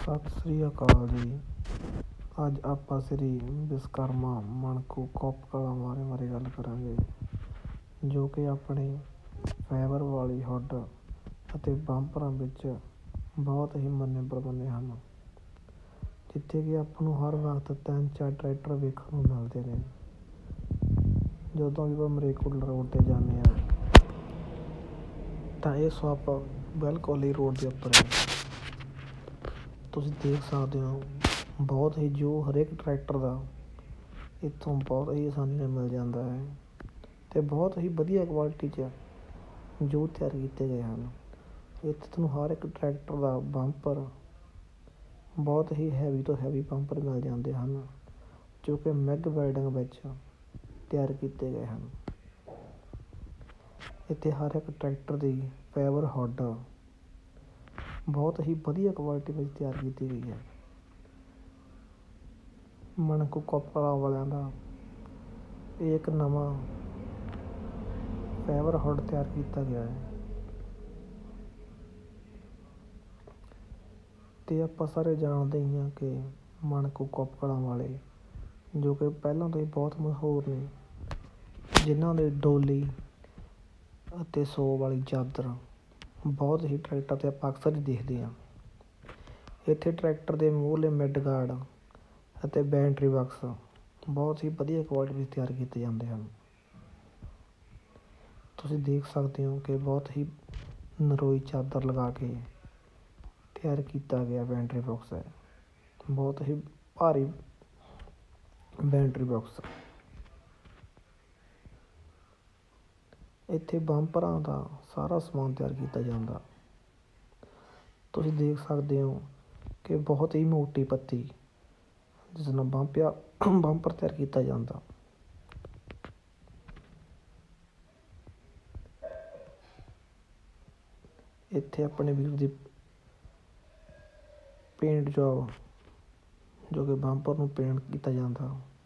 ਸਤਿ ਸ੍ਰੀ ਅਕਾਲ ਜੀ। ਅੱਜ ਆਪਾਂ ਸ੍ਰੀ ਵਿਸ਼ਵਕਰਮਾ ਮਣਕੂ ਕੋਪ ਕਲਾਂ ਬਾਰੇ ਗੱਲ ਕਰਾਂਗੇ, ਜੋ ਕਿ ਆਪਣੇ ਫਾਈਬਰ ਵਾਲੀ ਹੁੱਡ ਅਤੇ ਬੰਪਰਾਂ ਵਿੱਚ ਬਹੁਤ ਹੀ ਮੰਨੇ ਪ੍ਰਮੰਨੇ ਹਨ। ਜਿੱਥੇ ਕਿ ਆਪਾਂ ਨੂੰ ਹਰ ਵਕਤ 3-4 ਟਰੈਕਟਰ ਵੇਖਣ ਨੂੰ ਮਿਲਦੇ ਨੇ। ਜਦੋਂ ਵੀ ਆਪਾਂ ਮਰੇਕੋਟਲਾ ਰੋਡ 'ਤੇ ਜਾਂਦੇ ਹਾਂ ਤਾਂ ਇਹ ਸ਼ੌਪ ਬਿਲਕੁਲ ਹੀ ਰੋਡ ਦੇ ਉੱਪਰ ਹੈ। ਤੁਸੀਂ ਦੇਖ ਸਕਦੇ ਹੋ ਬਹੁਤ ਹੀ ਜੋ ਹਰੇਕ ਟਰੈਕਟਰ ਦਾ ਇੱਥੋਂ ਬਹੁਤ ਹੀ ਆਸਾਨੀ ਨਾਲ ਮਿਲ ਜਾਂਦਾ ਹੈ ਅਤੇ ਬਹੁਤ ਹੀ ਵਧੀਆ ਕੁਆਲਿਟੀ 'ਚ ਜੋ ਤਿਆਰ ਕੀਤੇ ਗਏ ਹਨ। ਇੱਥੇ ਤੁਹਾਨੂੰ ਹਰ ਇੱਕ ਟਰੈਕਟਰ ਦਾ ਬੰਪਰ ਬਹੁਤ ਹੀ ਹੈਵੀ ਤੋਂ ਹੈਵੀ ਬੰਪਰ ਮਿਲ ਜਾਂਦੇ ਹਨ, ਜੋ ਕਿ ਮੈਗ ਵੈਲਡਿੰਗ ਵਿੱਚ ਤਿਆਰ ਕੀਤੇ ਗਏ ਹਨ। ਇੱਥੇ ਹਰ ਇੱਕ ਟਰੈਕਟਰ ਦੀ ਫਾਈਬਰ ਹੁੱਡ ਬਹੁਤ ਹੀ ਵਧੀਆ ਕੁਆਲਿਟੀ ਵਿੱਚ ਤਿਆਰ ਕੀਤੀ ਗਈ ਹੈ। ਮਣਕੂ ਕੋਪ ਕਲਾਂ ਵਾਲਿਆਂ ਦਾ ਇਹ ਇੱਕ ਨਵਾਂ ਫਾਈਬਰ ਹੁੱਡ ਤਿਆਰ ਕੀਤਾ ਗਿਆ ਹੈ ਅਤੇ ਆਪਾਂ ਸਾਰੇ ਜਾਣਦੇ ਹੀ ਹਾਂ ਕਿ ਮਣਕੂ ਕੋਪ ਕਲਾਂ ਵਾਲੇ ਜੋ ਕਿ ਪਹਿਲਾਂ ਤੋਂ ਹੀ ਬਹੁਤ ਮਸ਼ਹੂਰ ਨੇ, ਜਿਨ੍ਹਾਂ ਦੇ ਡੋਲੀ ਅਤੇ 100 ਵਾਲੀ ਚਾਦਰ ਬਹੁਤ ਹੀ ਟਰੈਕਟਰ 'ਤੇ ਆਪਾਂ ਅਕਸਰ ਹੀ ਦੇਖਦੇ ਹਾਂ। ਇੱਥੇ ਟਰੈਕਟਰ ਦੇ ਮੂਹਰਲੇ ਮਿਡ ਗਾਰਡ ਅਤੇ ਬੈਟਰੀ ਬਾਕਸ ਬਹੁਤ ਹੀ ਵਧੀਆ ਕੁਆਲਿਟੀ ਵਿੱਚ ਤਿਆਰ ਕੀਤੇ ਜਾਂਦੇ ਹਨ। ਤੁਸੀਂ ਦੇਖ ਸਕਦੇ ਹੋ ਕਿ ਬਹੁਤ ਹੀ ਨਰੋਈ ਚਾਦਰ ਲਗਾ ਕੇ ਤਿਆਰ ਕੀਤਾ ਗਿਆ ਬੈਟਰੀ ਬਾਕਸ ਹੈ। ਬਹੁਤ ਹੀ ਭਾਰੀ ਬੈਟਰੀ ਬਾਕਸ। ਇੱਥੇ ਬੰਪਰਾਂ ਦਾ ਸਾਰਾ ਸਮਾਨ ਤਿਆਰ ਕੀਤਾ ਜਾਂਦਾ। ਤੁਸੀਂ ਦੇਖ ਸਕਦੇ ਹੋ ਕਿ ਬਹੁਤ ਹੀ ਮੋਟੀ ਪੱਤੀ ਜਿਸ ਨਾਲ ਬੰਪਰ ਤਿਆਰ ਕੀਤਾ ਜਾਂਦਾ। ਇੱਥੇ ਆਪਣੇ ਵੀਰ ਦੀ ਪੇਂਟ ਜੋਬ ਜੋ ਕਿ ਬੰਪਰ ਨੂੰ ਪੇਂਟ ਕੀਤਾ ਜਾਂਦਾ